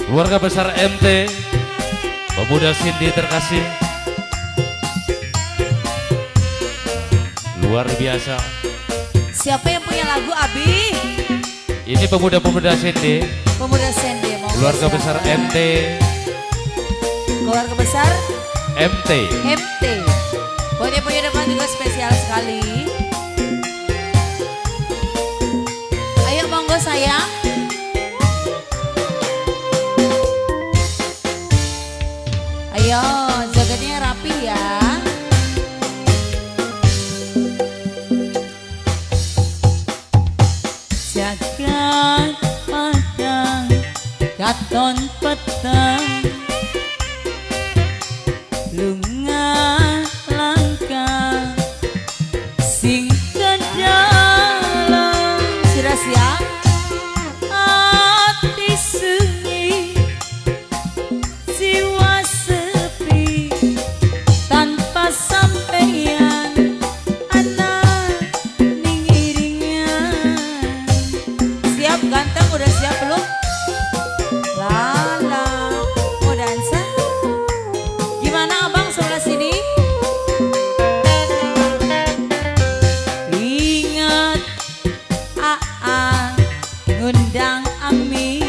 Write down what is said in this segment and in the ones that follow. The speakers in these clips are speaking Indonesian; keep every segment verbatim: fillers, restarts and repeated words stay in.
Keluarga besar M T, pemuda Cindy terkasih, luar biasa. Siapa yang punya lagu Abi? Ini pemuda-pemuda Cindy, Pemuda Cindy. keluarga besar M T, keluarga besar M T. M T. Buat yang punya depan juga spesial sekali. Ayo monggo sayang. Ayo, jogetnya rapi ya. Jagat padang katon petang lunga langkah sing kedalam Sudah siap? hati sunyi jiwa sepi tanpa sampeyan anak ning iringan. Siap ganteng, udah siap belum? Lala, mau dansa? Gimana abang sebelah sini? Ingat Aa ngundang Ami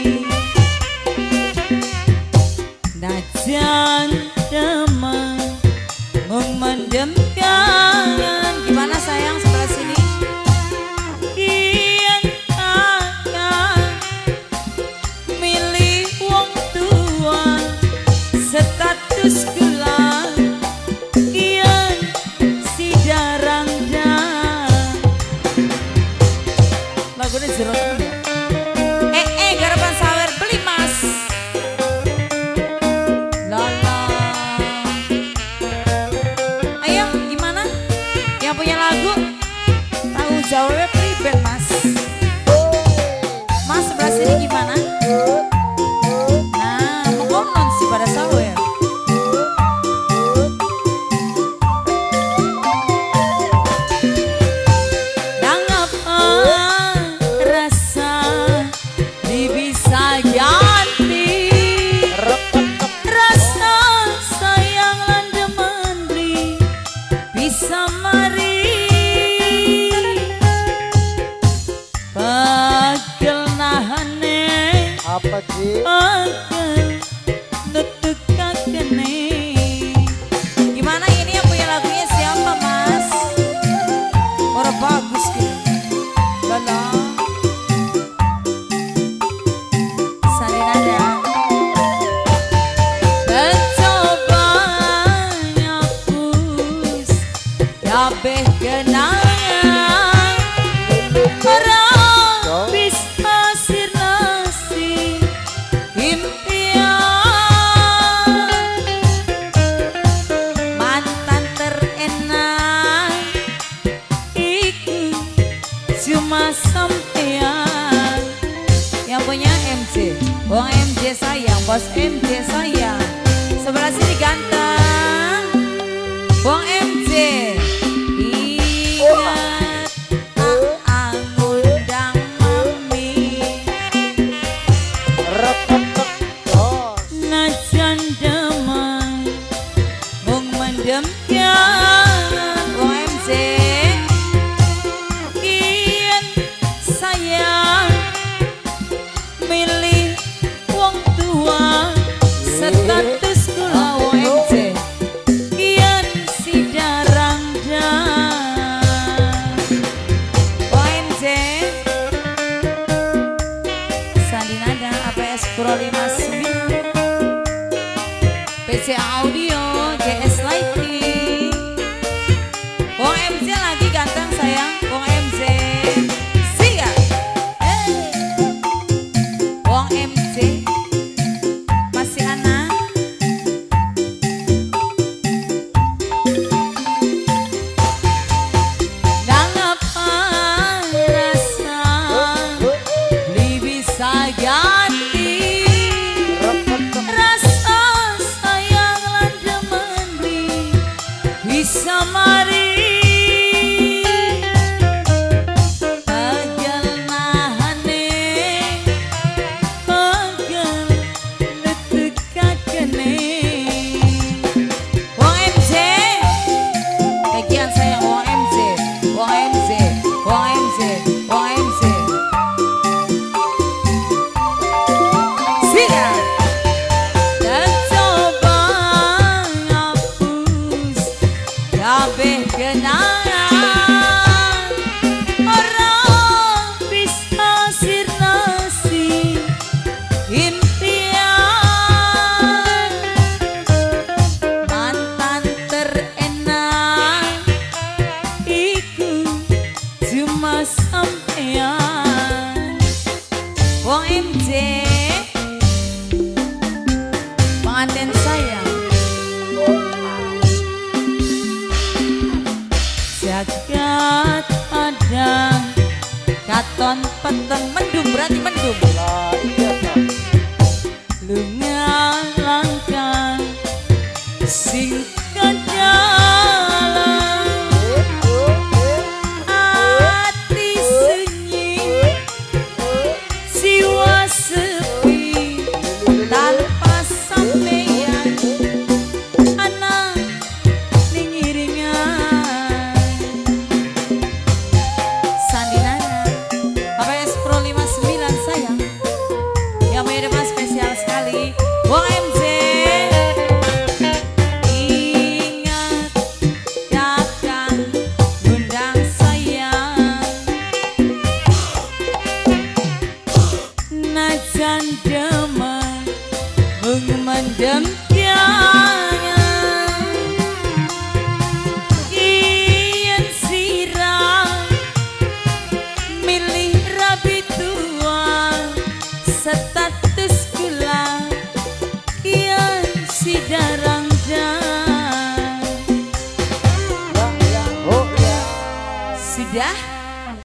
najan demam memendam kangen. Gimana sayang sebelah sini? Kian kakak milih wong tua status gelap kian si jarang dah Lagunya jero temen ya? Eh, eh, garapan sawer beli mas. Lala. Ayo, gimana? Yang punya lagu? Tahu jawabnya pribadi mas. Mas sebelah sini gimana? Nah, mengonon sih pada sawer. dan apa rasa bisa ganti rasa sayang lan demandri bisa mari pagel nahane Apa sih? pagel nutukakene. Gimana ini yang punya lagunya siapa mas? Orang bagus gitu. Lala. Salinada. Mencoba nyapus kabeh kenangan orang bisa sirnasi impian Mantan terenak. iku cuma sampean. Yang punya M J. Bang M J sayang, bos M J sayang. Sebelah sini ganteng. Bang M J. Ingat Aa ngundang mami. najan demam mung mendem kangen. Bang M J. Kian sayang milih wong tua Status kula Bang M J. kian si jarang dah Bang M J. Sandinada A P S Pro lima puluh sembilan. P C Audio J S Lighting. Bang M J lagi ganteng sayang. Bang M J. Siap. Hey. Bang M J. Masih anak. dan apa rasa li bisa ganti rasa sayang lan mendung berarti mendung. Lah iya toh. Lunga langkah sing dalam ati sunyi jiwa sepi tanpa sampeyan anak ning iringan. Sandi Nara H P S Pro lima puluh sembilan sayang. Yang menerima spesial sekali Wong M Z. Ingat datang undang sayang. Najan demen mendem kangen yen sirah milih rabi tua status gula kian si darang dan Ya ya oh ya. Sudah